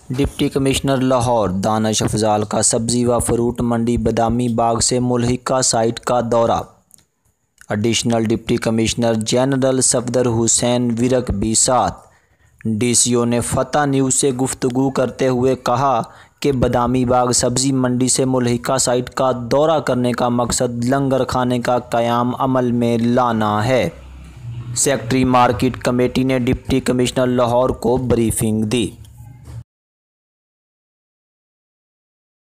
Deputy commissioner Lahore Danish Afzal का सब्जी व फ्रूट मंडी बदामी बाग से मुल्हिका साइट का दौरा। Additional deputy commissioner general Safdar Hussain Virk भी साथ। डीसीओ ने फतह न्यूज़ से गुफ्तगू करते हुए कहा कि बदामी बाग सब्जी मंडी से मुल्हिका साइट का दौरा करने का मकसद लंगर खाने का क़याम अमल में लाना है। सेक्रेटरी मार्केट कमेटी ने डिप्टी कमिश्नर लाहौर को ब्रीफिंग दी।